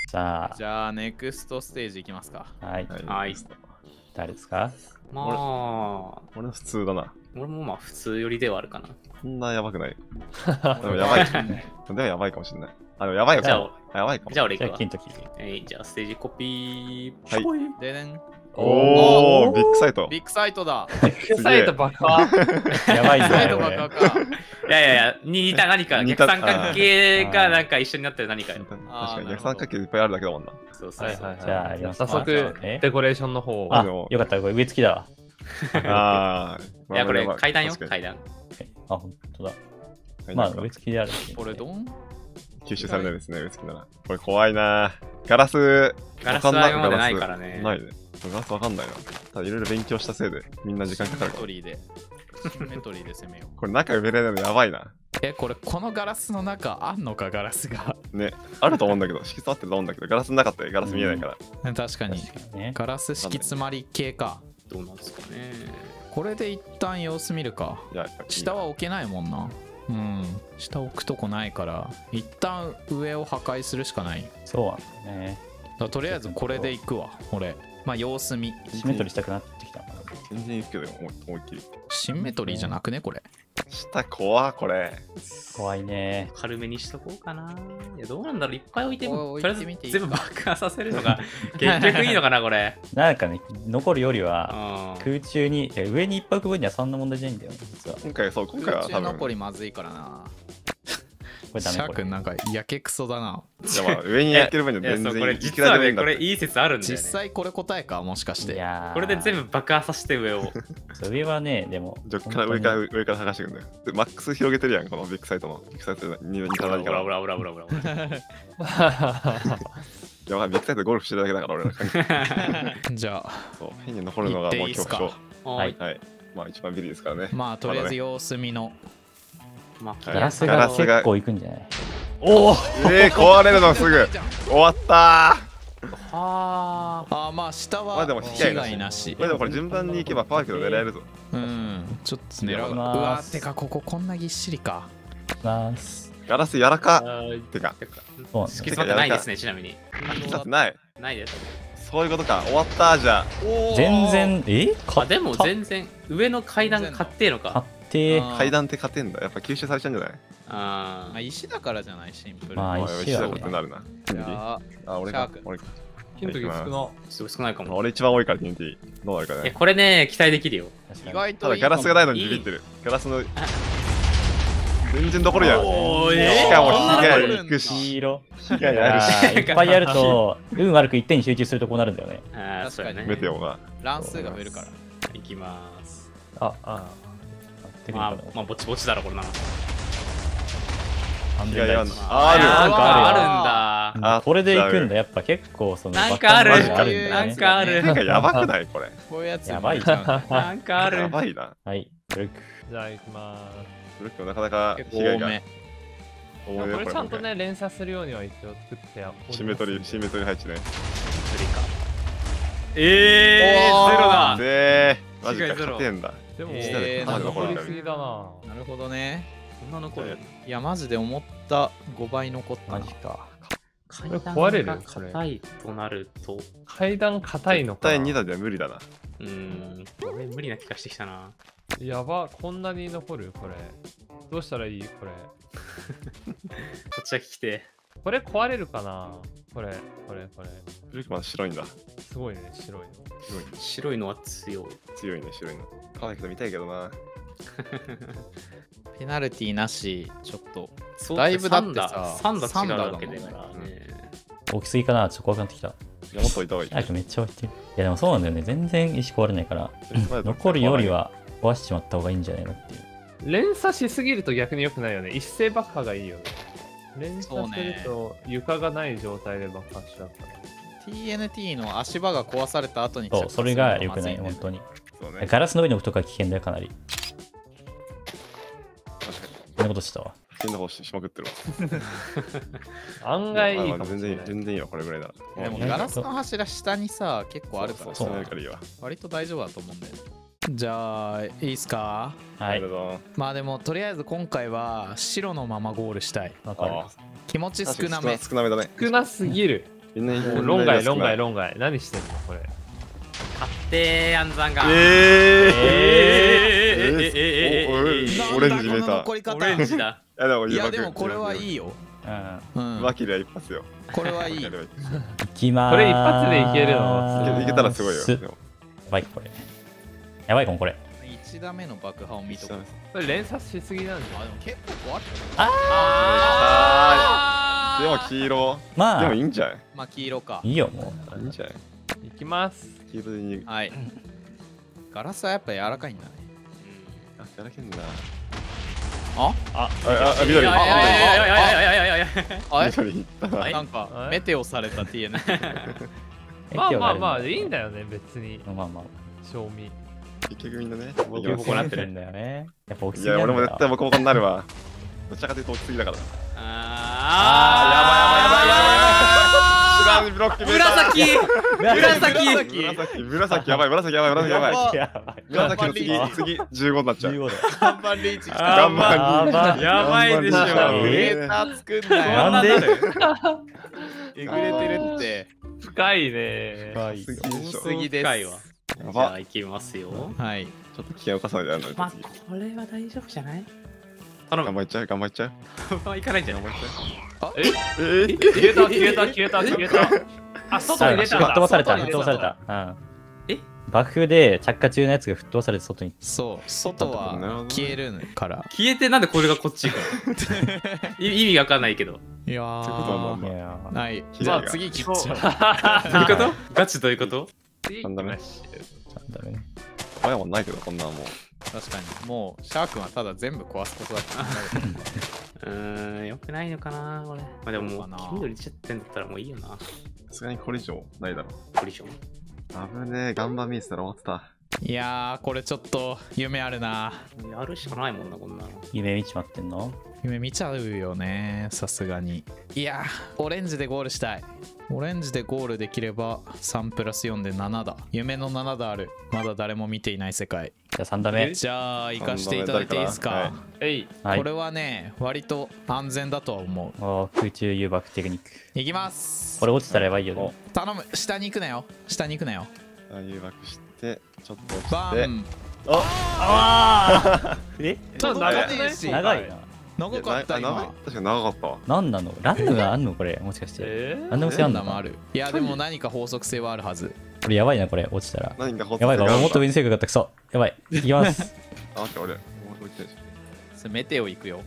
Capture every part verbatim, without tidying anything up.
さあ、 じゃあ、ネクストステージいきますか。 はい。 はい。 誰ですか？ まあ、 俺は普通だな。 俺もまあ普通寄りではあるかな。 そんなやばくない。でもやばい。でもやばいかもしれない。あ、でもやばいよ。 じゃあ、 あやばいかも。 じゃあ、 じゃあ俺行くわ。 金と聞いて。 えー、じゃあステージコピー。 はいぽい。 でねん。 おー、ビッグサイト。 ビッグサイトだ。 ビッグサイト爆破。 やばいぞ、 サイトこればっかか。 いやいやいや、似た何か、 似た逆三角形がなんか一緒になってる何かよ。 確あーかに逆三角形いっぱいあるだけだもんな。 そうそうそう。 はいはいじゃあはい。 やります早速え、 デコレーションの方を。 あ、 でもよかった、これ上付きだわ。 ああ。 いや、これ階段よ、 確かに階段。 あ、ほんとだ。 はいなんかまあ、上付きであるし。 これどん吸収されないですね、上付きなら。これ怖いな。ガラス、 ガラスは今までないからね。 ないね。ガラスわかんないな。ただいろいろ勉強したせいでみんな時間かかるかシンメトリーで。シンメトリーで攻めよう。 ら。これ中埋められないのやばいな。 え、これこのガラスの中あんのか、ガラスが。 ね。あると思うんだけど、敷き詰まってると思うんだけど、ガラスなかったらガラス見えないから。 確かに。 ね。 ガラス敷き詰まり系か。 どうなんですかね。 これで一旦様子見るか。 いや、 下は置けないもんな。うん。下置くとこないから、一旦上を破壊するしかない。だかそうなんだね。 らとりあえずこれでいくわ、俺。まあ様子見。 シメトリしたくなってきた。 全然いくけど、思い思いっきり。 シンメトリーじゃなくね、これ。 下怖これ。 怖いね。 軽めにしとこうかな。いや、どうなんだろう。いっぱい置いてみおいとりあえ置いてみていいず全部爆破させるのが結局いいのかな、これ。 なんかね、残るよりは、 うん。 空中に、いや上にいっぱい浮く分にはそんな問題じゃないんだよ、実は。 今回、そう、今回は空多分。 中残りまずいからな。 これダメこれシャーク。なんかやけくそだな。 いや、まあ、上にやってる分にいや、 は全然そう、これいく実はね、 らでもいいんだってこれいい説あるんだよね。 実際これ答えか、もしかして。 いやーこれで全部爆破させて上を。 そう上はね、でも。 上から上から上から剥がしていくんだよ。で、マックス広げてるやん、このビッグサイトの。ビッグサイトに似たほら何から。 ほらほらほらほらほら。 いや、まあビッグサイトでゴルフしてるだけだから、俺ら関係じゃあ、 そう変に残るのがもう恐怖症。 はい。 はい。まあ、一番ビリですからね。 まあとりあえず様子見の。 まあ、 ガラスガラスがが結構いくんじゃない？ おおえー、壊れるのすぐ終わったはああ、まあ下まあはでも被害なし被害なしー。これでもこれ順番に行けばパーフェクト狙えるぞ。 うん、ちょっと狙う。ういきますわ、てかこここんなぎっしりか。 ます。 ガラス柔らかはいてか、 そうなんだ敷き詰まってないですね、ちなみに。 だってない。 ないです。 そういうことか。終わったじゃあ。 全然、えあ、でも全然、上の階段買ってえの買か。 って、 あー階段って勝てんだ。やっぱ吸収されちゃうんじゃないあまあ石だからじゃない、シンプル。 まあおい石はね石だことになるな。 じゃあ、 あ、俺シャーク。 か俺か。 ヒントが少な。 あ、すごい少ないかも。 俺一番多いから、ティーエヌティー。どうなるかえ、 ね。 これね、期待できるよ。 確かに意外ただといいかもガラスがないのにビビってる。ガラスの。全然残るやん。 おーしかも被害残るんだいくし。 黄色。 被害あるし。 あーいっぱいやると、運悪く一点に集中するとこうなるんだよね。 ああ、そうやね。 メテオが。 乱数が増えるから。 いきます。 あ、あ、 まあテクニカル、 まあ、ぼちぼちだろ、これな。 安被害あんの。 全第一あるなんかああるるんだ。 あこれで行くんだ、やっぱ結構その、 なんかあるバックアップがあるんだねなんかあるなんかやばくないこれ。 こういうやつやばいじゃん。 なんかある。 やばいな。 はい、ブルック。 じゃあ行きまブルックもなかなか結被害が構多め。 す。 多めだよこれちゃんとこね、連鎖するようには一応作ってやれシンメトリー、シンメトリー配置ね。 えー、ゼロだ。 でー、マジか、 被害ゼロ勝てんだ。 でも、 えーかなり残る残りすぎだな。 なるほどね。 そんな残る。 いや、マジで思ったごばい残ったな。 マジか。 階れ壊れる段が硬いとなると、 階段硬いのかな。 絶対に打では無理だな。 うーん、これ無理な気がしてきたな。 やば、こんなに残るこれ。どうしたらいいこれ。 こっちは聞きて。 これ壊れるかなこれ、これ、これ。 ブルックまだ白いんだ。 すごいね、白いの。 白いね。 白いのは強い。 強いね、白いの。パーフェクト見たいけどな。 ペナルティーなし、ちょっと。 そうだいぶだってさサンダサンダだもん違うわけだからね。 大きすぎかな、ちょっと怖くなってきた。 いや、もっと置いた方がいい。 早くめっちゃ置いてる。いやでもそうなんだよね、全然石壊れないから、残るよりは壊しちまった方がいいんじゃないのっていう。 連鎖しすぎると逆に良くないよね。一斉爆破がいいよね。連そうね鎖すると床がない状態で爆破しちゃうから。 ティーエヌティー の足場が壊された後にそう、それが良くない、 着火するのがまず本当に。 そうね。 ガラスの上に置くとか危険だよ、かなり。 確かに。 そんなことしたわ。 変な方ししまくってるわ。 案外いいまあまあ全然いい、 かもしれない。 全然いいよ、これぐらいなら。 でもねガラスの柱下にさ、結構あるからさそう、そう、からいいわ。 割と大丈夫だと思うんだよね。じゃあ、いいっすか？ はいなる、ほまあでも、とりあえず今回は白のままゴールしたい。 わかる。 あ気持ちど。 少なめ。 少なめだね。 少なすぎる。 いみんなもう論外論外論外。何してんのこれ。 勝ってー、暗算が。 えーええーえーえーえーえーえーオレンジ見えた。 なんだこの残り方オレンジだ。 いやでもいやでもこれはいい。 いよ。 うん。 うん。 マキリは一発よ。 これはいい。 いきまーす。 これ一発でいけるのいけいけたらすごいよ。 すでもやばいこれ。やばいかもこれ。 いち打目の爆破を見とく。 これ連鎖しすぎなんじゃあでも結構壊れあでも黄色。 まあでもいいんじゃない？ まあ黄色か。 いいよもいいんじゃない？ ん。いきます。 黄色でに。 はい。ガラスはやっぱ柔らかいんだね。 あ、やらけんな。 ああ、あ、あ、緑。 いやいやいやいやいやいやいやいやいや。 あれ緑いったな。 はいなんかあれメテオされた ティーエヌ。 う。 まあまあまあ、 いいいんだよね、別に。 まあまあ。 賞味。 結局みんなね。 僕いきますここなってるんだよね。やっぱ起きいや、 すぎなんだよ俺も絶対ボコボコになるわ。どちらかというと起きすぎだから。 あ知らんブロック見えた。 紫紫紫、紫やばい、紫やばい、紫やばい。 やばい。 紫の次、次、じゅうごになっちゃう。 じゅうごだ。 看板リーチ来た。 頑張やばい。 やばいでしょ頑張りえデータ作んなよ。 なんでえぐれてるって。 深いね。 深いよ多すぎです。 深いわ。 やじゃばあ。行きますよ。 はい。 ちょっと危険を重ねてやるのまあ次。 これは大丈夫じゃない？頼む。 頑張っちゃう、頑張っちゃう。 まあ行かないんじゃない？ ええー、 消えた消えた消えた消えた。あ、外に出たんだ。 吹っ飛ばされた、吹っ飛ばされ外に出た。 た。うん。 え爆風で着火中のやつが吹っ飛ばされて外に。 そう、外は消えるから。 消えてなんでこれがこっち行くの？い意味がわかんないけど。 いやそういうことなんだー。 いやーはい。 被害がじゃあ次行きましょう。 どういうこと？ガチどういうこと？ なんだねなんだろうね。 前もんないけど、こんなんもう。 確かに。もう、シャークはただ全部壊すことだけ考える。 うーん、よくないのかなこれ。まあでももうそうかな黄緑出ちゃってんだったらもういいよな。 さすがにこれ以上ないだろ。 ポリション。 危ねえ、ガンバミスたら終わってた。 いやー、これちょっと夢あるな。 やるしかないもんな、こんなの。 夢見ちまってんの夢見ちゃうよね、さすがに。いやー、オレンジでゴールしたい。オレンジでゴールできればさんプラスよんでななだ。夢のななだある。まだ誰も見ていない世界。 じゃあさん打目。 じゃあ、行かしていただいていいですか。 はいえい。 はいこ。れはね、割と安全だとは思う。 おー空中誘爆テクニック。 いきます。 これ落ちたらやばいよね。 頼む、下に行くなよ。下に行くなよ。 あ誘爆して、ちょっと落ちて。 バン。 ああえちょっと長くないし長いな。 長かったいやな今。 確かに長かったわ。 なんなのランダムがあんのこれもしかして。 えランダム性あんのランダムある。いや、でも何か法則性はあるはず。 これやばいなこれ落ちたら。 何かホやばいかもっと上上に正確だったくそ。やばい。いきます。 あ、待って、俺。もう置いてるそれメテオ行くよ。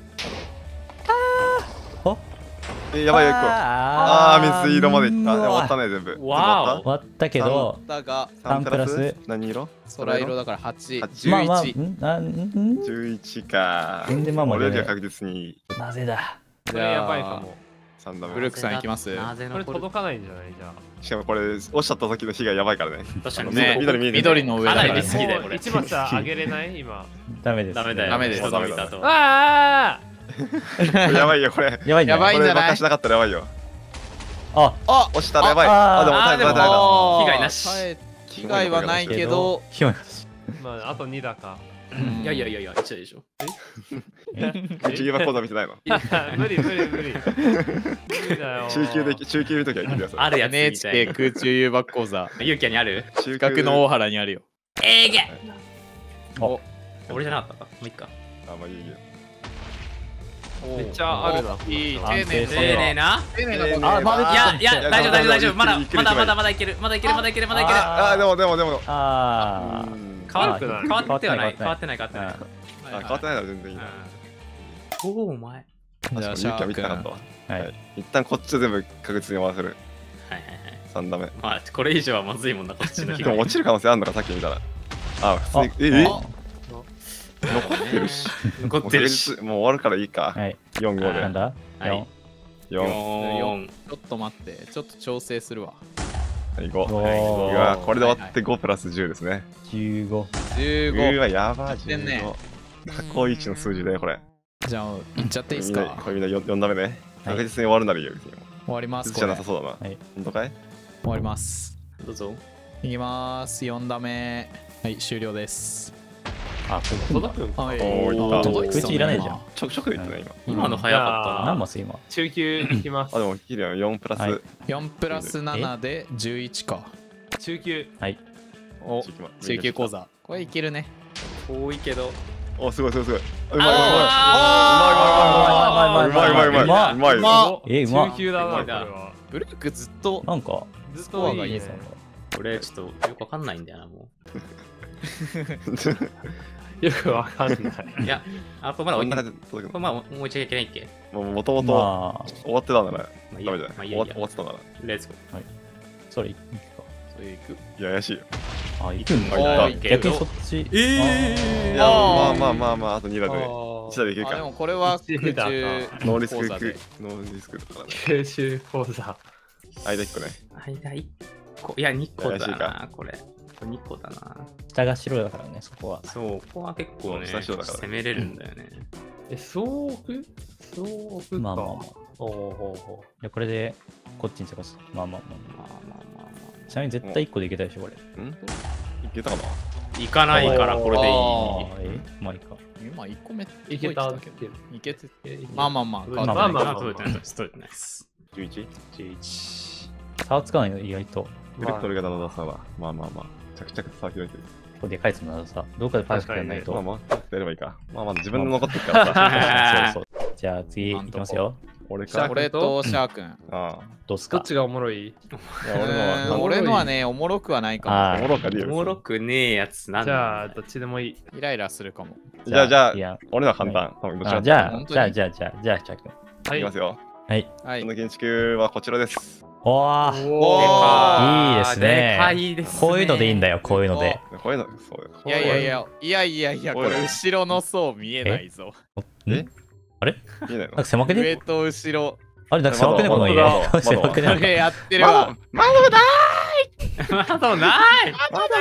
おえ、やばいよ、一個。ああー、水色までいった。 うわ終わったね、全部。 わお終わったけど、 だが、 さんプラス何色空色だからはち、 八まあまあ、 じゅういち。 んなんんじゅういちか。 全然まあまあね俺よりは確実になぜだこれやばいかも。 さんダメ。 ブルックさん行きます。 なぜこれ残る届かないんじゃないじゃしかもこれ、落ちちゃった時の被害やばいからね。 確かにね緑見えてる緑の上だかからなりねリスキーだよこれもう一マス上げれない今。 ダメです。 ダメだよ。 ダメです人の見た後はああこれやばいよ、これ。 やばいんだやばいんじゃないこれ爆破しなかったらやばいよ。 ああ落ちたらやばい。 ああ、でも耐えた耐えた耐えた。 あー被害なし耐え被害はないけど、 ひょいまあ、あとにだか。 うんいやいやいやいや、一緒でしょ。 中級は講座見てないの。 いや、無理無理無理。無理だよ。 中級で、中級の時は言ってください。 あるやつみたいエヌエイチケーな。 空中誘爆講座。 ユーキャにある？ 中級企画の大原にあるよ。 えーげお俺じゃなかったか。もういいか。 あ、まあいいよ。 めっちゃあるな。 いい、丁安定寧性丁寧な。 丁寧なことあまだいやいや、大丈夫大丈夫大丈夫。まだいけるまだまだまだいける。まだいけるまだいけるまだいける。 あ、でもでもでも。 あーうん変わ悪くない変わってはない。変変わっわってない変わってない。 あ、変わってないなら全然いいな。 おお、お前。 確かにじゃあ勇気は見てなかったわ。 ははいい。一旦こっちで全部確実に終わらせる。 はいはいはい。 さんダメ。 まあ、これ以上はまずいもんな、こっちの被害。 でも落ちる可能性あるのか、さっき見たら。あ、普通に。え、えあ残ってるし。 残ってるし。 もう確実もう終わるからいいか。 はい。 よんごで。 なんだはいよんよん。 よん。 ちょっと待って、ちょっと調整するわ。 はい、ご。 ごうわ、これで終わってごプラスじゅうですね。 じゅうご。 じゅうご。 うわ、やばい。 ってんねじゅうご過去一の数字だよ、これ。 じゃあ、いっちゃっていいですみんなか。 これみんなよんダメね。 はい確実に終わるならいいよ、別に。 終わります。 じゃなこれさそうだな。 はい本当かい終わります。 どうぞ。 いきます。よん打目。はい、終了です。 あ、そう届くんか。 はいおーいった届いてたね空中いらないじゃん。 ちょくちょくで言ってない今。 今の早か何マス今？ 中級いきますあ、でもヒリアンよんプラス。 はいよんプラスななでじゅういちか。 中級はい。 お中級ま中級講座。これいけるね。 った。遠いけど。 お、すごいすごいすごい。うまいうまいあうまいうまいうまいうまいうまいうまい。 え、うまっ中級だな、これうまいなは。 ブルックずっとなんか、 ずっスコアといいねがいいぞ。 これちょっとよくわかんないんだよな、もよくわかんない。 う。いや、あとまだ置いてこんな感じで届くの。 まあ、もう一回いけないっけもうもともとまあ、 終わってたんだね。 まあいいやダメじゃない。 まあいいやいいや終わ終わってたんだな。 レッツゴそれいくか。 それいく。 いや、怪しいよ。 あ、行くんー。 だ。 あー逆にそっち。 えいや、 あーまあまあまあまあ、あとに打で。 あいち打でいけるあ、でか。 もこれは空中ノーリスク講座で。 ノーリスクだからね。 九州講座。 間いっこね。 間いっこ。いや、にこだ怪しいな、これ。これにこだな。 下が白だからね、そこは。 そう、ここは結構ね、 そう下白だから攻めれるんだよね。 え、総奥総奥か。 まあまあまあ。 おおほうほで、これで、こっちにせかす。まあまあままあまあまあまあ。ちなみに絶対いっこでいけたでしょ、これ。 んいけたかなあ。行かないからこれでいい。 ああえまあいいか。 今いっこめう。いけたっけど。 けいけてえいけまあまあまあ、 まあ変わってないまあまあ届いてないです。届いてないです。 じゅういち? じゅういち。 差つかないの、意外と。 ブレクトルがななださは。まあまあまあ。着々と差を開いてる。 ここでかいつもならさ、どっかでパーフェクトやんないと。 まあまあ、やればいいか。まあまあ、自分の残ってるからさ。 そうそう。じゃあ次いきますよ。 俺か。 俺とシャー君。 ああ。 どうすかどっちがおもろいいや、俺のはうん俺のはね、おもろくはないかあおもろかリアル。 おもろくねえやつなんだ。 じゃあ、どっちでもいい。 も。イライラするかも。 じゃあ、じゃあい、や、 俺のは簡単。多分どっちあもじゃあ、 本当にじゃあ、じゃあ、じゃあ、じゃあ、チャック。 はいいきますよ。 はい。 はいこ。の建築はこちらです。 おー、 でおかいいですねでかいですね。 こういうのでいいんだよ、こういうので。 こういうの、そうよ。 いやいやいや、いやいやいや、これ後ろの層見えないぞ。 んえあれ見えないのなんか狭くね上と後ろ。 あれ、なんか狭くねこの家窓窓。 狭くねなんかこれやってるわ。 窓だまだない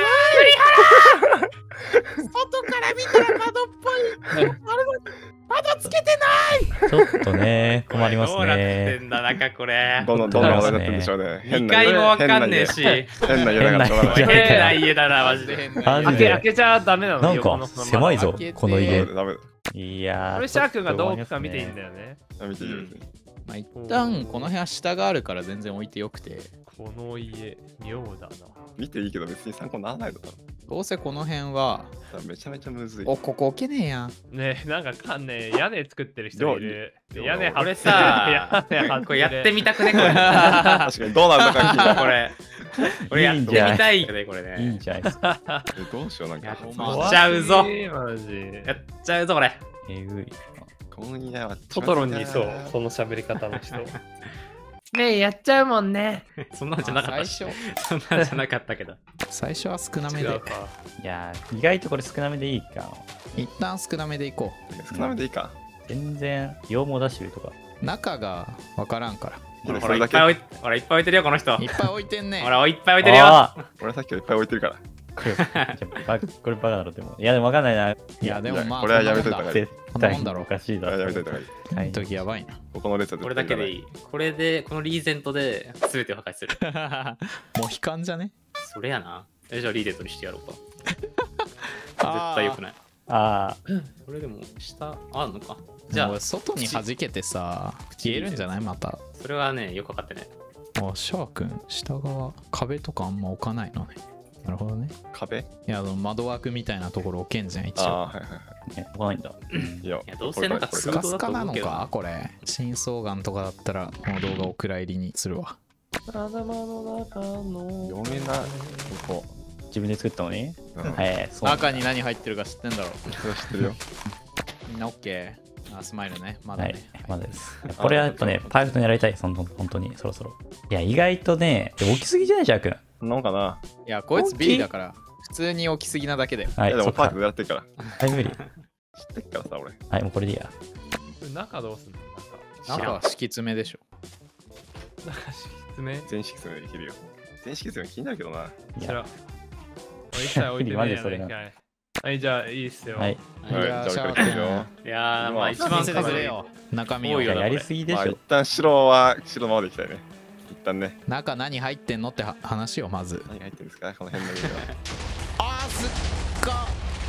外から見たら窓っぽい。窓つけてちょっとね、困りますどうなってね。 んだ、なんかこれ。 どんどんどんどん話題になってるんでしょうね。 にかいもわかんねえし。 変な家だからしょうがない。 変な家変な家だな、マジで。 変なマジで開け開けちゃダメなのなんか横のその窓狭いぞ開けて、 この家。 ダメいやー。 これシャー君がどう置くか見ていいんよ。 だよね。 だ。見ていいですね。 まあ一旦この部屋下があるから全然置いてよくて、 この家、妙だな。 見ていいけど別に参考にならないのかどうせこの辺は、 な。めちゃめちゃむずい。 お、ここ置けねえやん。 ねえ、なんかかんね屋根作ってる人いる。 料理屋根張ってる。 これさ、 屋根張ってるこれやってみたたくね、これ。 確かにどうなるのか聞いたこれ。これやってみたいよね、これね。 いいんじゃないですか。 えどうしようなんか。 やっまあちゃうぞ。 マジ。 やっちゃうぞ、これ。 えぐい。 今夜はトトロにいそう、この喋り方の人。ねえ、やっちゃうもんね。 そんなんじゃなかったし。 最初、 そんなんじゃなかったけど。 最初は少なめで違う、か。 いやー、意外とこれ少なめでいいか。 一旦少なめでいこ少なめでいいか。 全然、羊毛出してるとか。 う。中がわからんから。 ほら、 それだけいっぱい置いほらいっぱい置いてるよ、この人。 いっぱい置いてんね。 ほら、いっぱい置いてるよ。 あー俺さっきからいっぱい置いてるから。 これ、じゃあバこれバカだろ、でも。いや、でもわかんないな。 いや、でもまあ、 これはやめといた方がいい。 絶こんな対もんだろおかしいだろ。 あやめといた方がいい。 はい。 時やばいな。 ここの列はこれだけでいい。これで、このリーゼントで全てを破壊する。 もう悲観じゃねそれやな。え、じゃあリーゼントにしてやろうか。絶対良くない。 あこれでも、下、あんのか。じゃあじゃあ、外に弾けてさ、消えるんじゃないまた。 それはね、よくわかってない。 あ、シャー君、下側、壁とかあんま置かないのね。なるほどね。 壁いや、あの窓枠みたいなところ置けんじゃん、一応。 ああ、はいはいはあ、ね、わかんないんだ。 い。いやいやどうせなんかこれスカスカなの空洞だと思うけどかこれ。真相眼とかだったら、この動画お蔵入りにするわ。 頭の中の。 読めない。ここ。 自分で作ったのにうんはい、そうなんだ。 中に何入ってるか知ってんだろ。 それ知ってるよ。 みんな OK？ あ、スマイルね。まだはいね。、 まだです。これはやっぱね、パーフェクトにやりたい、その本当に、そろそろ。いや、意外とね、でも起きすぎじゃない、ジャー君。 そんなもんかな。 いや、こいつ B だから、普通に置きすぎなだけで。 はいい、 やでそっか。 もパークでやってるから。 はい、無理。 知ってっからさ、俺。 はい、もうこれでいいや。 中どうすんの中は敷き詰めでしょ。 中。中敷き詰め全敷詰めできるよ。全敷詰め気になるけどな。 いこちら。 や、 一切置いてないやマジそれなね。はい、じゃあいいっすよ。 はい。 はい、 じゃあじゃあ俺からいくよ。 いやー、まあ一まあ番見せてくれよ。中身を多いよ。 やりすぎでしまあ、 ょ一。旦白は白のままでいきたいね。一旦ね。 中何入ってんのっては話をまず。 何が入ってるんですかこの辺の家は。 あーすっか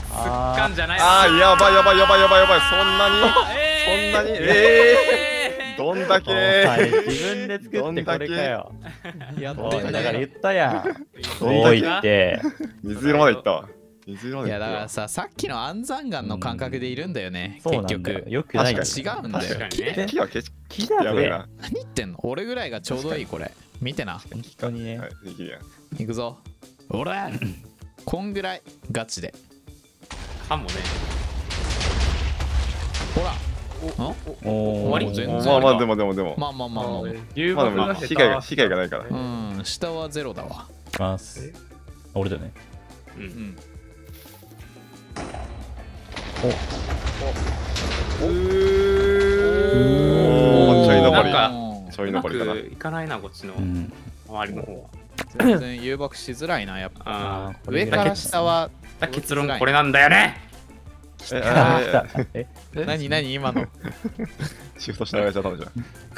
あかんじゃないあーやばいやばいやばいやばいやばい、そんなにえそんなにーえー、どんだけーはい自分で作ってこれかよ。 やっおいてんね。 だから言ったやん。 どんだけ多いって。 水色までいったわ。水色まいやでいったわだからさ、さっきの安山岩の感覚でいるんだよね、 そうな結んだよ。 局。 よくないよ。 違うんだよ。 確かにね。 木はけち木だべ。 やべえな。 何言ってんの？俺ぐらいがちょうどいいこれ。見てな。 本当にねは。い、できるやん。 いくぞ。おらこんぐらいガチで。 かもね。 ほら。 おお。 終わり全然まあまあでもでもでも。 まあまあまあまあ。 誘まあでも爆が下手被害が被害がないから。 うん、下はゼロだわ。 いきます。俺だよね。 う。 うんん。 おおちょい残り。 なんかちょいうま残りかな。 くいかないな、こっちのうん。 周りの方は。 全然誘爆しづらいな、やっぱ。 あこれぐい上から下は。 あ、結論これなんだよね。 え、 ああー来たえ何何今の。 シフトしながらやっちゃったんじゃん。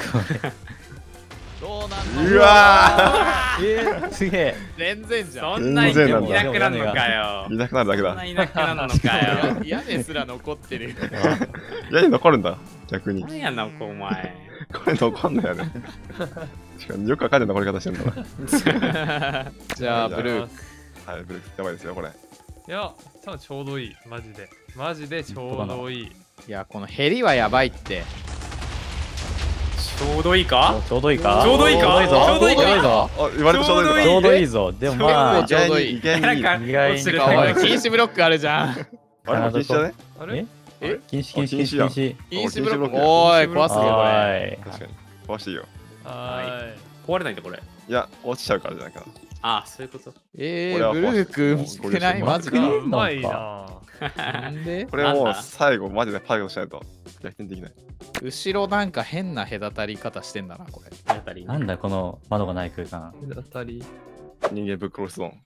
どうなんだうわえーすげえ。 全然じゃん。 そんない全然なくなるのかよ。 いなくなるだけだ。 そんないなくなるのかよ。 屋根すら残ってるよ。 いや、残るんだ。逆に。 何やんな、お前。 これ残んないよね。しかもよくわかんない残り方してるんだな。 じゃあ、ブルー。 はい、ブルーやばいですよ、これ。 いや、多分ちょうどいい。マジで。マジでちょうどいい。 いや、このヘリはやばいって。 ちょうどいいかちょうどいいかちょうどいいかちょうどいいぞ。 ちょうどいいかちょうどいいぞ。 あ、言われてちょうどいいちょうのか。 どいいぞ。でもまあちょうどいい意外に、意外に。 なんか意外に落ちてるてか、おい、禁止ブロックあるじゃん。 あれも禁止だね。 あれえ禁止禁止禁止禁あ止。 禁止ブロック。 禁止ブロックおーい、壊すよ、これ。 はーい。 確かに。壊していいよ。 は壊れないんだ、これ。 いや、落ちちゃうからじゃないかな。 ああ、そういうこと。 えー、 俺はブルー君少ないこれマジか。 い。うまいな。 なんでこれもうなんだ最後、マジでパイロットしないと逆転できない。 後ろなんか変な隔たり方してんだな、これ。 あたり。 なんだこの窓がない空間。 当たり。 人間ぶっ殺すゾーン。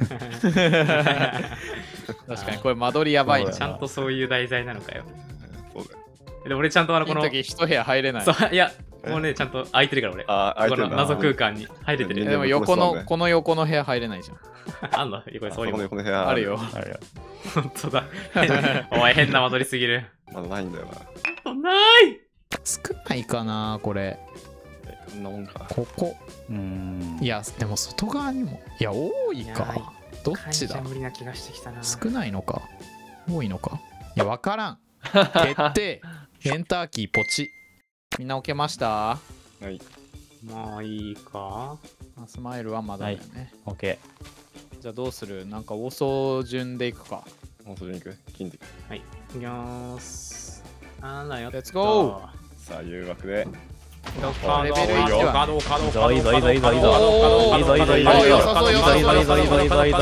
確かにこれ間取りやばいな。 ちゃんとそういう題材なのかよ。 そうだよ。 で、俺ちゃんとあの、 このこの、 時一部屋入れない。 そう、いや、もうね、ちゃんと空いてるから俺。 あー、相手この謎空間に入れてえる。 でも横の、 そうねこの横の部屋入れないじゃん。 あんの横にそそういうの。 この横の部屋あるよ。 あれよ。 本当だ。お前変な間取りすぎる。 まだないんだよな。 そんない少ないかな、これ。 えこんなもんか。 ここ。 うーん。 いや、でも外側にも。いや、多いいやか。どっちだ無理な気がしてきたな。 少ないのか。多いのか。いや、わからん。決定。エンターキーポチ。みんな置けましたはい。 まあいいか。 あスマイルはまだだよね。 オッケじゃあどうするなんか応送順でいくか。 もうそれに行く金的。 はい。いきまーす。あーなよ。 Let's go！ さあ、誘惑で。 レベルいちはね角角角いいぞいいぞいいぞいいぞおーいいぞいいぞいいぞあいいぞ良さそう良さそういいぞいいぞいいぞいいぞいいぞいいぞいいぞいいぞいいぞいいぞいいぞいいぞ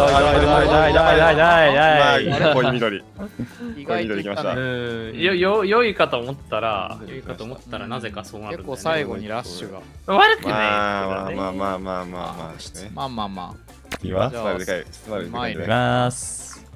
まあ、これ緑。 意外といったうね。 ん。よ、よ、良いかと思ったら、 良いかと思ったらなぜかそうなるんだよね。 結構最後にラッシュが。 悪くない。 まあまあまあまあまあまあまあね。 まあまあまいいわスマイルでかい。スマイルでかいんでいきね。 ます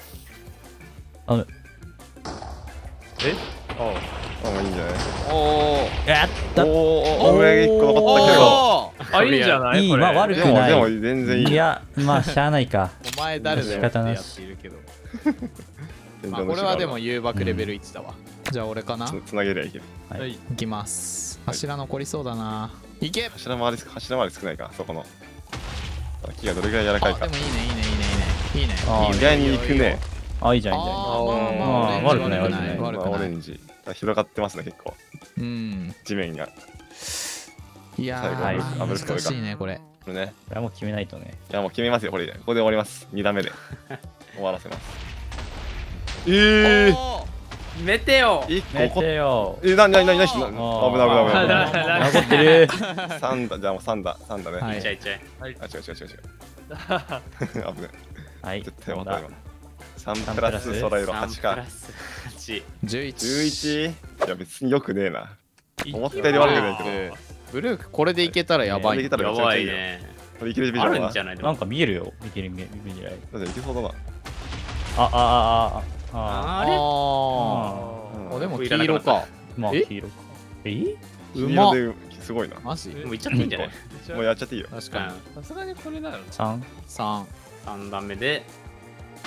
えあ、もういいんじゃないあ。おー。 やったおーおー、上がいっこ残ったけど。 おーあ、いいんじゃないこれいいまあ悪くでも、 ないでも全然いい。 いやまあしゃあないかお前誰だよってやっているけど。まあこれはでも誘爆レベルいちだわ。じゃあ俺かな。 つつなげりゃいける。 はいいきます。柱残りそうだな。いけ。 柱回り、柱回り少ないか、そこの。木がどれぐらい柔らかいかあでも。いいねいいねいいねいいね。いいね。 あーいいよ意外に行くね。 あいいじゃんいいじゃんあーまあまああー悪くない悪くない悪くない悪まあくない。 オレンジ。広がってますね、結構。 うん。 地面が。 いや最後はいー炙る難しいねこれ。 これね。 これはもう決めないとねいや、もう決めますよ、これ。ここで終わります。に段目で。終わらせます。ええおー決めてよ。 一個寝残ってよえ、なになになになに危ない危ない危あない危ない。 残ってる三だ、じゃあもう三だ、三だね。 はいいっちゃいっちゃい。 あ、違う違う違う違う。危ない。 はい絶対まただ今。三プラスソライロ八さんプかラ。スはち。 じゅういち。 十一。いや、別によくねえな。思ったより悪くないけど。 ブルークこれでいけたらやばい。 これでいけたらやめちゃめちゃいいよ。 ばいね。 これいけるビジあョンは。だるんじゃないなんか見えるよ見える見える見えるっていけそうだな。 あああああああれあうんあ。でも黄色か。えまあ黄色かえうまっ。 黄色ですごいな。 マジもういっちゃっていいんじゃないもうやっちゃっていいよ。 確かに。 さすがにこれだよな。 三さん。 さん段目で、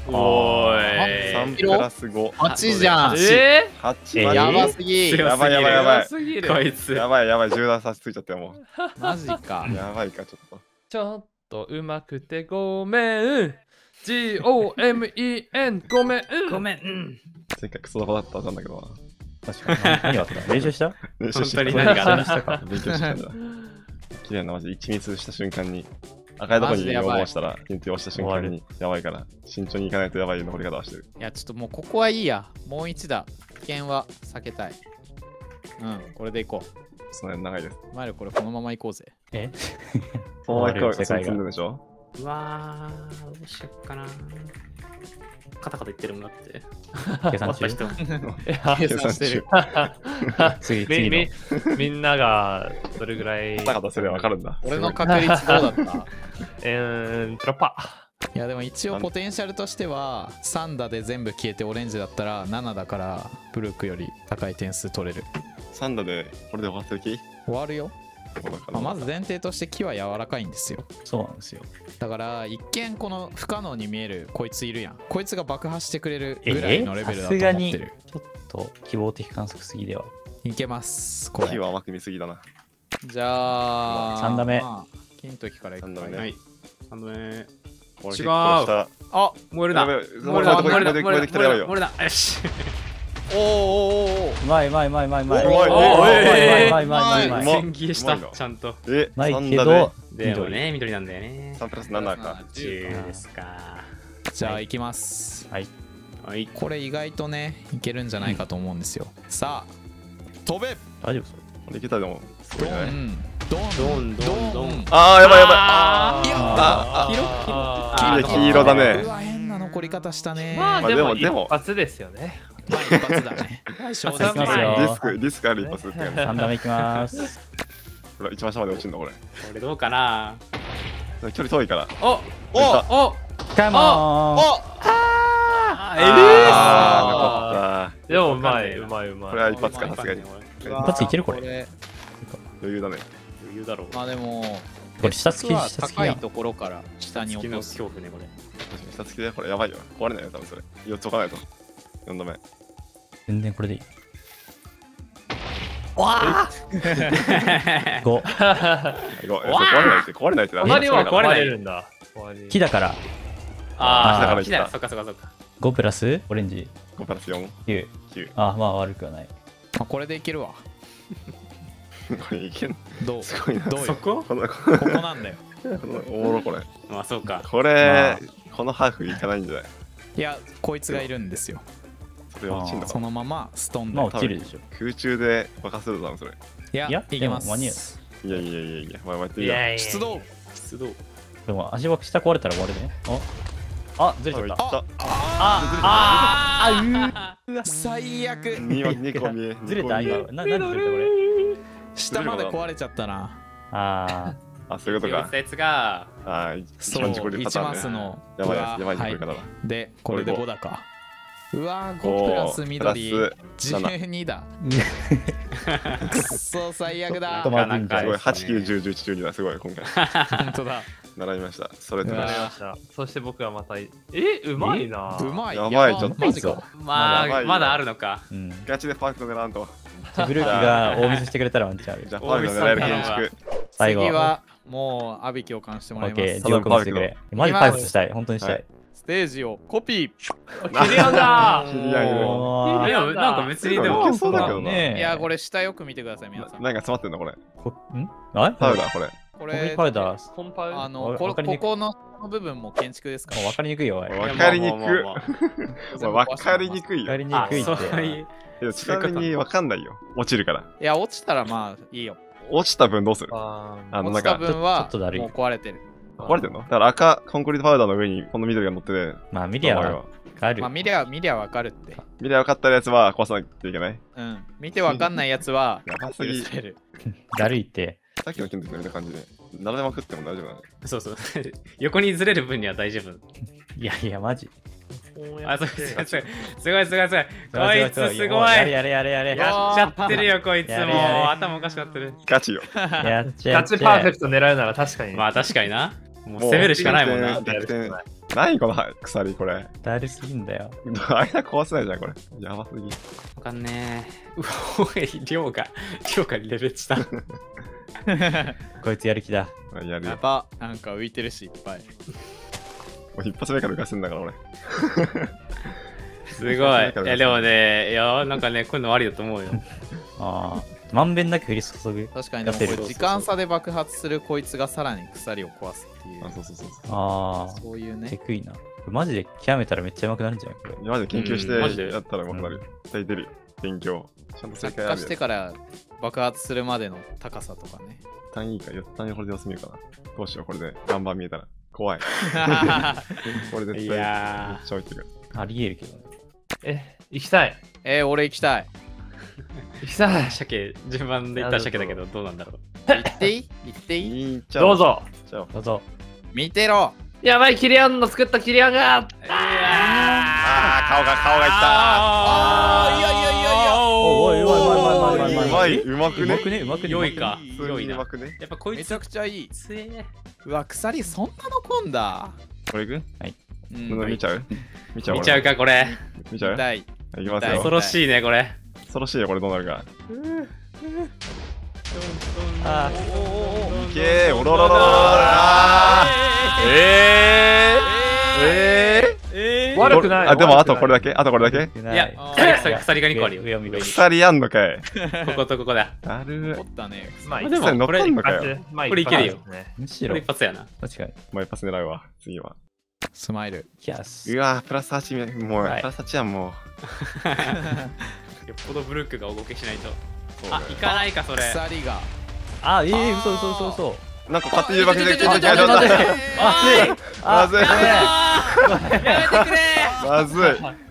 おーい。 さんプラスご。 はちじゃん。 えはちえーやばすぎ。 強やばいやばいやー、 ばい。 すぎる。 こいつ。 やばいやばい、じゅうだん差しついちゃったよ、もマジかう。。やばいか、ちょっと。 ちょっとうまくてごめん。ジーオーエムイーエヌ ごめん。 ごめん。うんせっかくクソだこだったはずなんだけどな。 確かに。何何があった練習した練習して本当に何があったしたか。 勉強してたんだ。綺麗なマジで一密した瞬間に、赤いとこに応募したら、ヒントを押した瞬間に、やばいから、慎重にいかないとやばい残り方はしてる。 いや、ちょっともうここはいいや。もう一だ。危険は避けたい。うん、これでいこその辺長いです。 う。マイルこれこのまま行こうぜ。 えそのまま行く世界が積んでるでしょ。 うわー、どうしよっかな。カタカタ言ってるもんだって。 計算中終わった人。 いや計算してる。 次、 み次のみ。みんながどれぐらい。 カタカタすればわかるんだ。 俺の確率どうだったえーん、トラッパいやでも一応ポテンシャルとしてはさん打で全部消えてオレンジだったらななだからブルックより高い点数取れる。 サンダでこれで終わってる気終わるよ。 そうだからまあまず前提として木は柔らかいんですよ。 そうなんですよ。 だから一見この不可能に見えるこいついるやん。こいつが爆破してくれるぐらいのレベルだと思ってえる。 ちょっと希望的観測すぎでは。 いけます。これ。 木は甘く見すぎだな。 じゃあさん打目まあ金時からいくかさん打目ねはい。さんどめ。 俺違う結構下あ燃えるな。 やべえ燃えるな。 燃えるな燃えるな。 燃えるな燃えるな燃えるな。よし。 おーおーおーうまいうまいうまいうまいうまい。 うまいうまいうまいうまいうまいうまいううまい戦消しうまいなた。ちゃんと。 え、 うまいサンダけど、 でもね、緑なんだよね。 さんプラスななか。 じゅうですか。 じゃあ行きます。 はい。 はい。 これ意外とねいけるんじゃないかと思うんですよ。さあ飛べ。 大丈夫それ。 できたでも、すごドいね。 ンドンドンドンドンあー、やばいやばい。 あいやあ黄色あ黄色いや黄色だねうわ変な残り方したね。 まあまあでも一でもでも発ですよね。 まあ一発だね。正いきます直よディスク、ディスクある一発って感じ。 さん打目いきます。 これ一番下まで落ちるのこれ。 これどうかな。 距離遠いから。 おおおカモンあえあでもうまいうまいうまい。 これは一発かさすがに。 一発いけるこれ。 これ余裕だね。 余裕だろう。 まあでもこれ下付きは下付きやん。 高いところから下に月の落とす。 恐怖ね、これ。 下付きでこれやばいよ。壊れないよ、多分それ。よっつ置かないと。よんどめ。 全然これでいい。 わご。 はいごえそれ壊れないって、壊れないってな。 隣は壊壊れないれるんだ。 木だからああ、 だから木だよ。そっかそっかそっか。 ごプラスオレンジごプラスよん。 きゅう。 きゅう。 あ、まあ悪くはない。 まあこれでいけるわ。 これいけん。 どうすごいな。 どうよ。 そここの、こここなんだよ。 のおもろこれ。 まあそうか。 これ、このハーフいかないんじゃないいやこいつがいるんですよ。 それ落ちんのそかのままストンでまあ。落ちるでしょ。 空中で爆発するぞ、多分それ。 いやいやいけます。 でも間に合いやいやいやいや、まあ、待っていいよ。 いやいや出動。 出動。 でも足枠下壊れたら終わるね。ああ、ずれちゃった。 あ、いっあうわ最悪。 た。ににこ見え。 ずれたにこ見え今。な、なんでずれたこれ。 下まで壊れちゃったな。 ああ、そういうことか落ちた。やつが、 あ、一そう番事故るパいちターンね。 マスのやばいやつ、 うわやばい事故りは方だ。 いでこれでごだか。うわーごごプラス緑プラスじゅうにだ。くっそ最悪だちょっと。待ってなかなかすごい、はち、きゅう、 ですじゅう、じゅういち、じゅうにだ。すごい、今回。 本当だ。 習いました。それとかうわわかりました。そして僕はまた、え、うまいな。 うまい。 やばいちょっとマジか。 まあ、 やばいよまだあるのか。 うん。 ガチでパークの狙わんと。 ブルーキが大見せしてくれたらワンチャンある。 じゃあ、パークの狙える建築。 最後。 次はもうアビキを監してもらいまオッケー、 す。 地獄見せてくれ。マジパイプしたい。本当にしたい。 ステージをコピー。 キリアンだキリアンいるおーでも、なんか別にでいもけ、そうだけどな。 ねえいやこれ下よく見てください皆さん。 なんか詰まってんのこれ。 こんあパウダーこれ。 こコミれパウダー。 コンパウあのわこわかりにくいここの部分も建築ですかもう分かりにくいよ、おい。 わかりにくまあまあまあまあい。わかりにくいよ。 分かりにあくいっそうて。 いう。 いやちなみにわかんないよ。落ちるから。 いや落ちたらまあいいよ。 落ちた分どうするああの、 落ちたなんか、 ちょ分はっとだるいもう壊れてる。 壊れてんのだから赤、コンクリートパウダーの上にこの緑が乗ってて、 まあ、ミリアはあるまあ。見りゃ見りゃわかるって。 見りゃ分かったやつは壊さなきゃいけない。 うん。見てわかんないやつはやばす許ぎ。 される。 だるいって。 さっきの件と似た感じで。並べまくっても大丈夫なのそうそう。横にずれる分には大丈夫。 いやいや、マジ。 あ、そうすごいすごいすごいすごいすごい。こいつすごい。 やれやれやれやれ。 やっちゃってるよ、こいつもうやれやれ頭おかしくなってる。 ガチよ。 やっちゃガって。 チパーフェクト狙うなら確かに。 まあ確かにな。もう攻めるしかないもんな。 逆転。 何この鎖これ。 だるすぎんだよ。 間壊せないじゃんこれ。やばすぎ。 わかんねえ。うわ、おい、量が、量がレベチだ。 こいつやる気だ。 やるよ。 やば、なんか浮いてるしいっぱい。 もう一発目から浮かせんだから俺。 すごい。いやでもね、いやなんかね、こういうのありだと思うよ。 ああ。まんべんなく降り注ぐ。 確かにでもこれ時間差で爆発するこいつがさらに鎖を壊すっていう。 あ、そうそうそうそう。 ああ。 そういうね。 テクいな。マジで極めたらめっちゃうまくなるんじゃないこれ。 今まで研究しうんマジでてやったらうまくなる。絶対出るよ。勉強。ちゃんと正着解あるよ火して。から爆発するまでの高さとかね。 一旦いいか、よったんこれで様子見るかな。どうしよう、これで岩盤見えたら。怖い。これ絶対いめっやちゃ置いてる。 ありえるけどね。 え、行きたい。 えー、俺行きたい。 行きたい。 鮭、順番で言ったら鮭だけど、どうなんだろう。 行っていい行っていいいいんちゃう。 どう。ぞ。 じゃあ、 どうぞ。 見てろ。 やばい、キリアンの作ったキリアンが。 あー、顔が、顔がいったあーいやいやいやいや。 おいおいおいおいおいおいおいうまい、うまくねうまく。ねうまくね。 良いか。 普通良いな。 にうまくね。 やっぱこいつめちゃくちゃいい。 強え。 うわ、鎖そんな残んだ。 これいくうん布見ちゃう見ちゃう見ちゃうか、これ。 見ちゃう痛い。 いきますはいよ。 恐ろしいね、これ。 恐ろしいよ、これどうなるか。 あいけー、おろろろろろえーええー悪くない。 あ、でもあとこれだけあとこれだけいいや、鎖鎖鎖がにこあるよ。 上を見る。 鎖やんのかい。 こことここだ。 だる残ったね。 まあ、 でも鎖残これんのかよ。 まあこれいけるよ。 ねむしろこれ一発やな。 確かに。 もう一発狙うわ、次は。 スマイル。 キャスう。わー、プラスはち、もう、 はいプラスはちやん、もよっぽどブルックがお動きしないと。 う。 あ、行かないか、それ。 鎖が。 あ、ええ、嘘嘘嘘嘘。 なんか勝手に言うわけで、 ちょちょちょちょちょまずいあ、 まずいやめてくれまずいあーなんか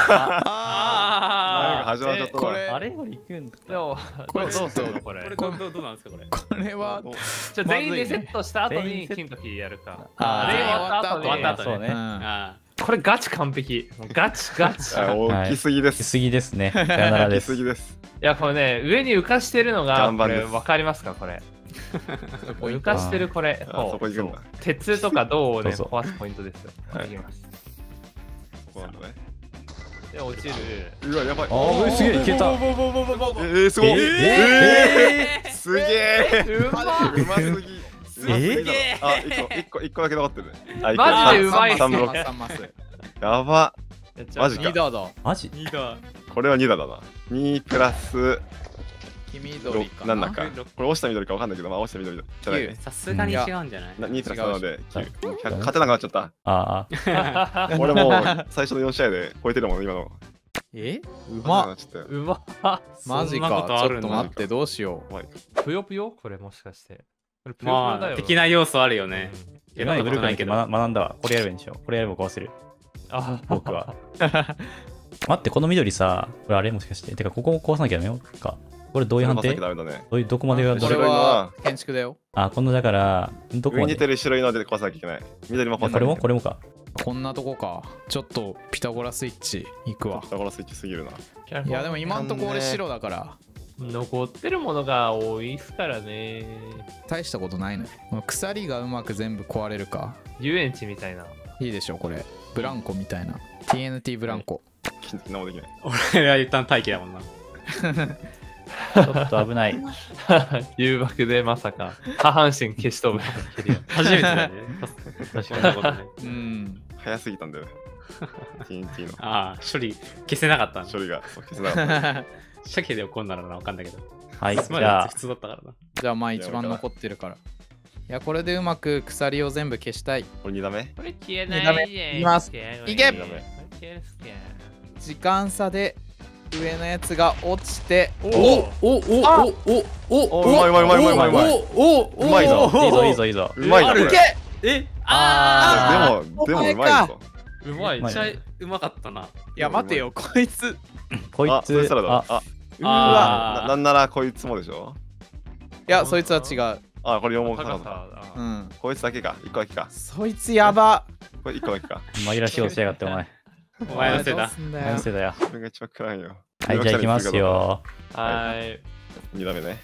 あ始まっちゃったな。 これあれより行くんだ。 でも、 これどうするのこれ。 これどうどうどうなんですか、これ。 これは。 じゃあ全員でセまずいねットした後に全員セット金時やるか。 あー全員終わった後に。 終わった後そうね。 あこれガチ完璧。もうガチガチ。 あ大きすぎです。 すぎですね。さよなら大きすです。 ぎです。 いや、これね、上に浮かしてるのが、これ岩盤です分かりますかこれ。浮かしてるこれ。 あそうそこ行くんだ。 鉄とか銅をね、 そうそう壊すポイントですよ。 はいいきます。 そうなんだね。 で、落ちる。 うわ、やばい。 あー、すげえ、いけた。 えー、すごい。 ええー、すげえ。 うまうますぎ。うますぎだろえあ、一個、一個、一個だけ残ってる。あ、 マジでうまいっす三ブロック三マス。 やば。 やっちゃうマジかにだだ。 マジにだ。 これはにだだな。にプラス黄緑ろかな。 なんだか。これ落ちた緑かわかんないけど、まあ落ちた緑じゃないね。 さすがに違うんじゃないなにプラスなのできゅう。 うん勝てなくなっちゃった。 ああ。 俺もう最初のよん試合で超えてるもん、今の。 えう勝てなくまっ。 なっちゃったよ。 うまっ。 マジそんなこか。ちょっとあるんだと待って、どうしよう。 怖い。 ぷよぷよこれもしかして。これぷよぷよまあ、 だよ。 的な要素あるよね。 今のブルークないけどど。 学んだわ。これやればいいんでしょ。これやれば壊せる。 あ、 僕は。待って、この緑さ、これあれもしかして。てか、ここも壊さなきゃダメよか。これどういう判定それもさっきダメだね。 どういうどこまでやるこれ白いのはは建築だよ。 あ、このだから、どこまで上に似てる白いので壊さなきゃいけない。緑も壊さなきゃいけない。 これもこれもか。 こんなとこか。ちょっとピタゴラスイッチいくわ。 だからスイッチすぎるな。 いやでも今んとこ俺白だから残ってるものが多いっすからね。 大したことないのよ。まあ鎖がうまく全部壊れるか。 遊園地みたいな。 いいでしょこれ。ブランコみたいな。ティーエヌティー ブランコ。 何もできない。 俺は一旦待機だもんな。 ちょっと危ない。 誘爆でまさか下半身消し飛ぶ。 初めてだね。確かにことね。 うん。 早すぎたんだよね。ティーエヌティー のああ、処理消せなかったんだ。 処理がそう消せなかった。 鮭で怒んならな、わかんないけど。 はい、じスマイルゃあ普、通だったからな。 じゃあまあ一番残ってるから。いやこれでうまく鎖を全部消したい。 これにダメこれ消えないダメねいきますいけにダメ。 時間差で上のやつが落ちて。 おおおおおおおうまいうまいうまいうまいうまいうまいおおうまいぞいいぞいいぞいいぞ。 うまいなこれ。 いけえあでも、でもうまいぞ。 うまい。 うまいめっちゃうまかったな。 いや待てよこいつ。 あ、 こいつ、 それサラダ。 あ、 あ、 うわ。 あーななんならこいつもでしょ。 いやそいつは違う。 あ、これよんもか高かさ。 うあん。 こいつだけか。いっこだけか。 そいつやば。 これいっこだけか。 紛らしいをしやがって、お前。 お前のせいだ。 どうすんだよ何せだよ。 これが一番暗いよ。 はい、じゃあ行きます。よ。 はーい。 にダメね。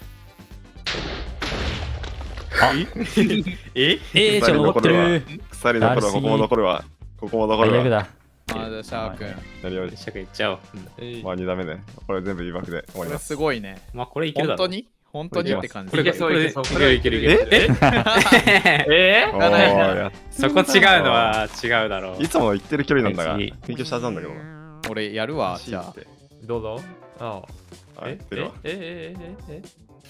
あ、 ええー、ちょっと残ってる。 鎖残るわ、ここも残るわ。 ここも残るわ。 最悪だ。 あ、じゃあシャー君。 やりよう。 シャクいっちゃおう。 えいまあにダメね。これ全部 B バックで終わこれります。 すごいね。 まあこれいけるだろ。 本当に本当にって感じ。 これいけそういけそう。 いけるいけるいける。 ええおーやそこ違うのは違うだろう。 いつも行ってる距離なんだが、 次研究したはずなんだけどな。 俺やるわ、じゃあ。 どうぞ。ああ。 はい、 え出るわ。 えええええ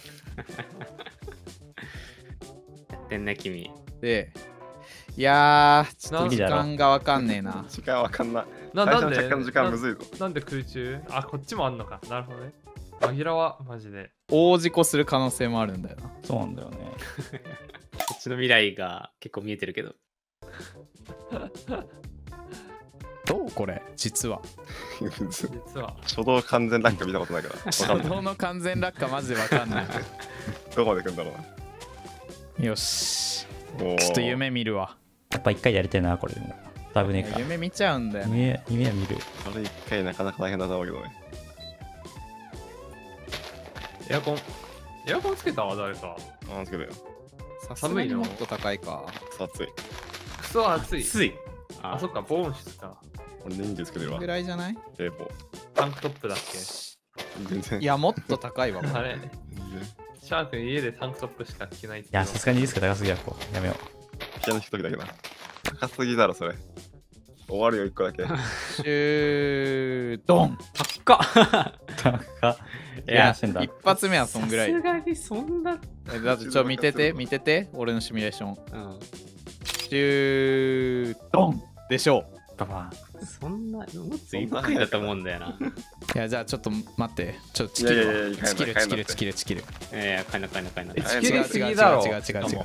やってんね、君。 で、いやー、ちょっと時無理だろ間がわかんねえな。 時間わかんない。 な最なんで初の着火の時間むずいぞ。 なんで空中あ、こっちもあんのか。なるほどね。紛らわ、マジで。 大事故する可能性もあるんだよな。 そうなんだよね。 こっちの未来が結構見えてるけど。 どうこれ実は。 実は。 初動完全落下見たことないから。わか初んない。 動の完全落下マジでわかんない。 どこまで来るんだろうよし。 な。おーちょっと夢見るわ。 やっぱ一回やりたいな、これでも。だいぶねえか。 夢見ちゃうんだよね。 夢、夢は見る。 これ一回なかなか大変だと思うけどね。 エアコン。エアコンつけたわ、誰か。 あ、つけたよ。 さすがにもっと高いか。 暑い。 クソ暑い。 つい。 あ、そっか、防音室か。 俺年中つけてるわぐ。らいじゃない？ 冷房。 タンクトップだっけ全然。 いや、もっと高いわ。 あれ全然。 シャーク家でタンクトップしか着ないっていや、さすがにリスク高すぎや、こう。やめよピアノ弾くときだけな。高すぎだろ、それ。終わるよ、一個だけ。 シュードン。 高っ。 う。高いやしてんだ。 一発目はそんぐらいさす。がにそんな。 えだってちょ見てて見てて俺のシミュレーション。 うん。 シュードンでしょババそんな、もっとゆっくりだと思うんだよな。 う。いやじゃあちょっと待って。ちょっとチいキやいやいやいやルチキルチキル帰んなってチキルチキル。 ええ、かいなかいなかいな。 えはいチキりすぎだろ。 違う違う違う違う違う違う違う違う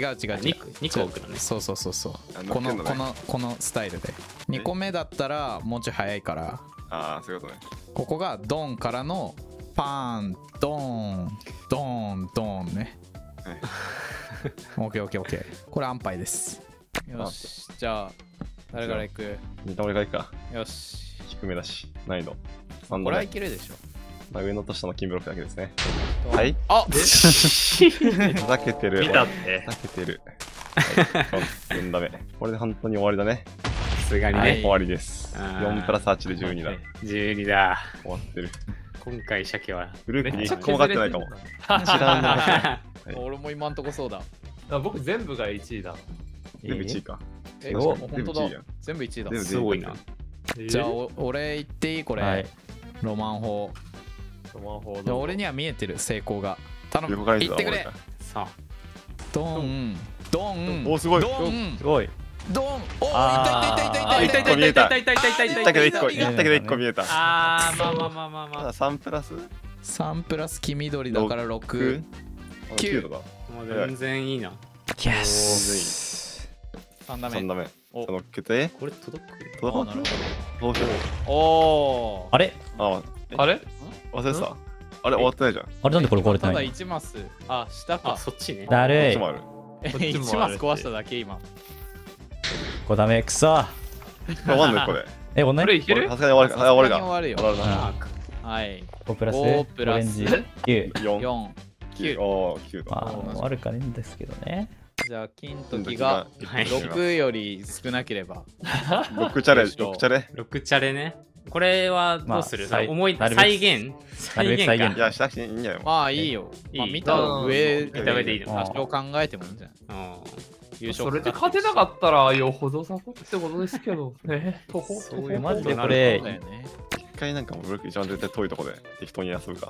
2個二個置くのね。 そうそうそうそうあこの乗っけんのねこのこのスタイルでにこめだったらもうちょい早いからああ、そういうことね。 ここがドンからのパーンドンドンドンねはいオッケーオッケーオッケーこれ安牌ですよしじゃあ誰から行く似た俺がいいか。 よし低めだし、難易度。さんこれはい度目。 けるでしょまあ上のと下の金ブロックだけですね。はい。 あふざけてる。 見たってふざけてる。はい、よん打目。これで本当に終わりだね。 さすがにはいね。 終わりです。 あーよんプラスはちでじゅうにだ。 じゅうにだ。 終わってる。 今回鮭は。 グループにめっちゃ一個も勝ってないかも。 削れてる一覧でもはい俺も今んとこそうだあ僕全部がいちいだ。 全部いちいか。 えすごい本当だ全部いちいやん全部いちいだ全部すごいな。 じゃあお俺言っていいこれ、 はい。 ロマン法ロマンホーじゃあ俺には見えてる成功が頼む横から見言ってくれさドンドンおすごいドンすごい。 ドンおーあー痛い痛い痛い痛い痛いあ痛い痛い見えた痛い痛い痛い痛い言ったけどいっこ、 あー言ったけどいっこ見えた。 あー、まあまあまあまあまあ。 たださんプラスさんプラス黄緑だからろく 9? きゅうとか。 もう全然いいな。 イエス。 さんダメさん打目。 おその決定これ届く届かあーなるどうしよう。 ほどおーあれあ、 あれ忘れてた。あれ終わってないじゃん。こあれなんでこれ壊れてただないのいちマスあ下あ、 かそっちね。 だるいっち。もある。 えこっちいもちマスあるって壊しただけ今ここダメ。くそ。 これ終わんのいっこで。 え、同じこれいけるさすがに終わるか。あ終わるか。 終わるよ終わるな。 あはいごプラスごプラスオレンジきゅう。 よん、 よんきゅう。おー、きゅうまあ、 と。 悪かねえんですけどね。 じゃあ金時がはいろくより少なければロックチャレ、 よいしょロックチャレ。 ロクチャレね。これはどうする、 まあ再思いなるべく再現なる再現かべく再現いや、しなくていいんだよ。 まあいいよいいまあ見た上見た上でいいの多少考えてもいいんじゃないうん優勝それで勝てなかったらよほどサポってことですけどね。とほそういうマジでここれそうだよね一回なんかもうブロック一番絶対遠いとこで適当に遊ぶか。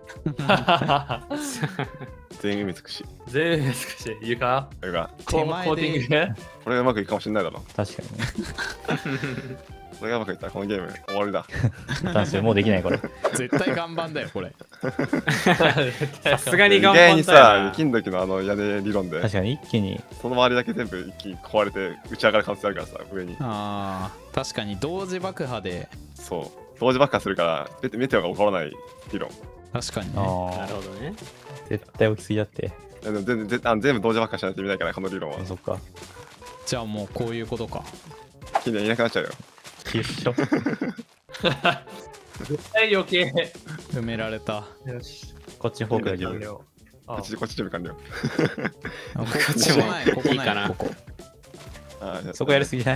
全員海つくし。 全部少し床それが、 コ手前でーティングね。 これがうまくいくかもしれないだろ。 確かにね。 それがうまくいったらこのゲーム終わりだ。 男性もうできないこれ。 絶対岩盤だよこれさすがに意頑張った外にさよ、 金時のあの屋根理論で、 確かに一気に。 その周りだけ全部一気に壊れて打ち上がる可能性あるからさ、上に。 あー確かに同時爆破でそう。同時爆破するから、メテメテオが起こらない理論。 確かにねなあるほどね。 あ、絶対起きすぎだって。 でも全然あの全部同時爆破しないと意味ないから、この理論はあ。そっか。 じゃあもうこういうことか金でいなくなっちゃうよ。 一緒。 絶対余計。 埋められたよし。 こっちフォークが自分。 了あこっち、こっち準備完了。 あここっちもこないここないいいかなここあーそこやりすぎない。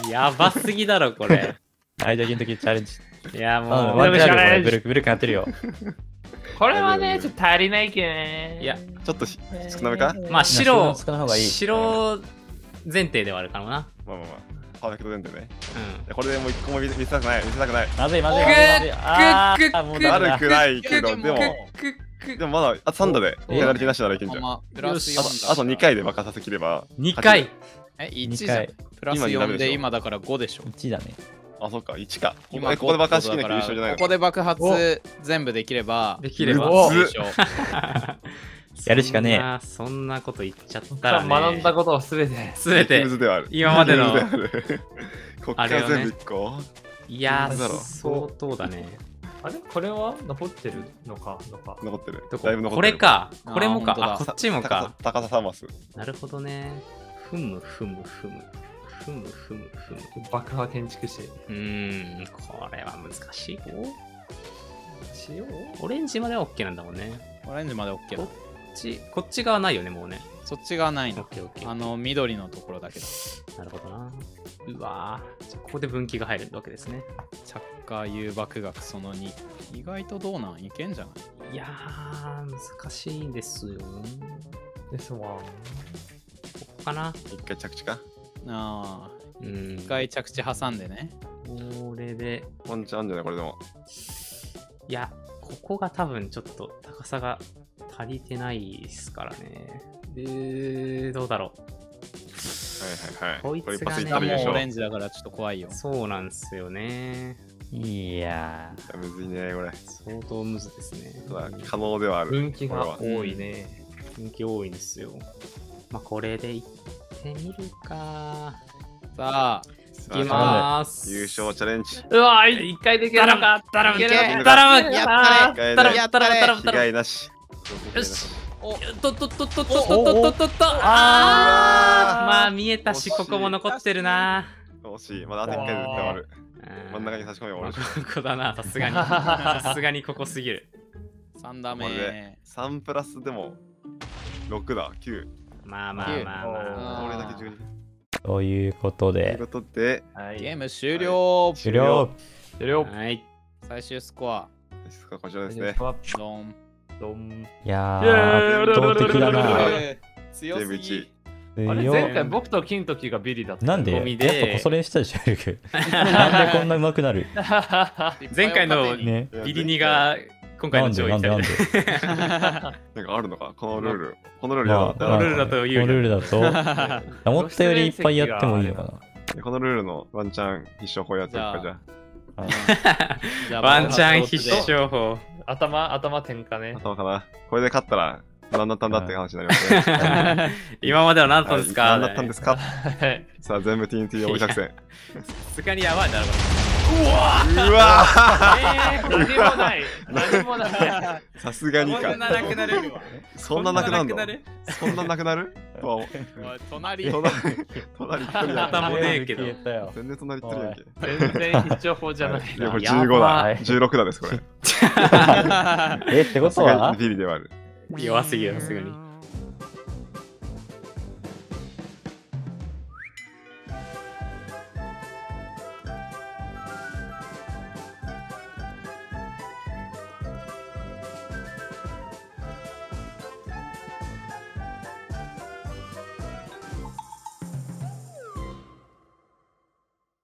やばすぎだろ、これ。 はい、じゃあ、銀時チャレンジ。 いや、 うん、 もワンチャンあるよ、こチャレンジれブルク、ブルクやってるよ。 これはね、ちょっと足りないけどね。 いや、 ちょっとし少なめかう、まあ、白、 少ない方がいい。 白前提ではあるかもな。 まあまあまあ。パーフェクト前提ね。 うん。 これでもう一個も見せ見せたくない、見せたくない。 まずい、まずい、まずいまずい。あくっくっー、もうダメだ悪くないけど、でも、 くっくっでもまだ、あとさん打で、ペナルティなしならいけんじゃん。あまプラスよんだとあとにかいで爆破させきれば。 にかい。 え、 にいちじゃんかい。 プラスよんで今だからごでしょ。 いちだね。 あ、そっか、いちか。ここ今でここで爆破しきなきゃ優勝じゃないのここで爆発全部できれば、 できれば。 お優勝。 やるしかねえそんなそんなこと言っちゃったさら、ね。 あ学んだことをすべて。 すべてム。ズではある。 今までのムズではある。こっから全部いっこ。 いやー、 なんだろう相当だね。 あれこれは残ってるのかのか。 残ってるど。こだいぶ残ってる。 これ。か。これもか。 あー本当だあ、こっちもか。 高ささんマス。 なるほどね。ふむふむふむ。ふむふむふむ。 爆破建築士。 うーん、これは難しい。 しようオレンジまでは OK なんだもんね。 オレンジまで OK だこ。っち、こっち側ないよね、もうね。 そっち側ないの。 OKOK。 あの、緑のところだけど。 なるほどな。うわーじゃあここで分岐が入るわけですね。 着火誘爆学そのに。意外とどうなんいけんじゃないいやー、難しいんですよ。こですわ。 こかな。 一回着地か。 ああ、 うん。 一回着地挟んでね。 これで、 ワンチャンあんじゃないこれでも。 いや、ここが多分ちょっと高さが足りてないですからね。で、どうだろはいはいはい。 こいつがねこれ一発いっあもうたら優勝。 オレンジだからちょっと怖いよう。。そうなんですよね。 いやむずいね、これ。 相当むずですね。 ただ、可能ではある。 分岐がこれは多いね。 人気多いんですよ。まあ、これでいってみるか。 さあ、 いきまーす。 優勝チャレンジ。 うわー、一回できるのか。 ダラムいけるのかダラムやあったねダラムやったねダラムダラム被ダラム害なし。 よしおとっとっとっとっとっとっとっとっとあーまあ見えたし、ここも残ってるな。 惜しい。まだあと一回で絶対終わる。真ん中に差し込めば終わるし。 ここだな、さすがに。さすがにここすぎる。 さん打これで目。 さんプラスでもろくだ、きゅう。 まあまあまあまあ。 これだけじゅうに。 ー、ということというで、 ことで、 はい。 ゲーム終了。 終了。 終了。 はい。 最終スコア。 こちらですね。 ドン。 ドン。 いやイエーイー、圧倒的だな。 えー強全部すぎいち。 あれ強前回僕と金時がビリだった。 なんでゴミでやっぱこそ練したでしょ、ルク。なんでこんな上手くなる前回のね。 ビリニが今回なんでなんの上位みでたいなんでな。 なんかあるのかこのルール。このルールまあやだったこのルールだと有利このルールだと、思ったよりいっぱいやってもいいのかな。 このルールのワンチャン必勝法やってるかじゃあじゃあワンチャン必勝法。 頭、頭点火ねあ。。頭かな。これで勝ったら何だったんだって話になりますね。 今までは何だったんですか何だったんですかはい。 さあ全部 ティーエヌティー 追い作戦。 さすがにやばいだろ、こうわえー、何もない。何もない。 ーさすがにれ。こんなか。 なくなる。 そんななくなるのこんななくなるそんななくなるとは思うおい隣。 隣、隣一人や頭もねえけど消えたよ。 全然隣行ってるやんけ。 全然必勝法じゃない。 いや、これやばいじゅうごだ。じゅうろくだです、これ。 え、ってことさすがはにビリではある。 弱すぎる、さすがに。